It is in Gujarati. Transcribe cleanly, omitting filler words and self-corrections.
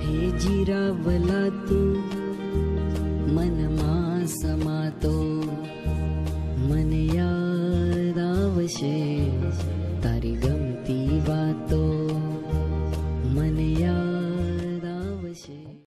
હે જીરાવલા તું મનમાં સમાતો, મને યાદ આવશે તારી ગમતી વાતો.